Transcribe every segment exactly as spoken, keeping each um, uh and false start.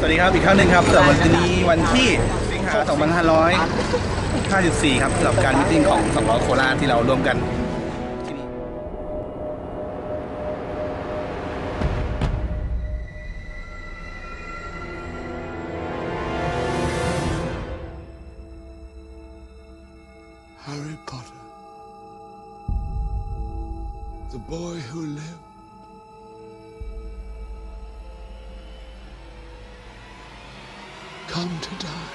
สวัสดีครับอีกครั้งหนึ่งครับสำหรับวันนี้วันที่สิงหาคมสองพันห้าร้อยห้าสิบสี่ครับสำหรับการมิทติ้งของสองล้อโคราชที่เราร่วมกันที่นี่ Harry Potter, the boy who lived, come to die.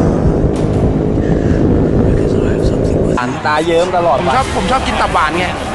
ตาเยิ้มตลอดผมชอบผมชอบกินตับหวานไง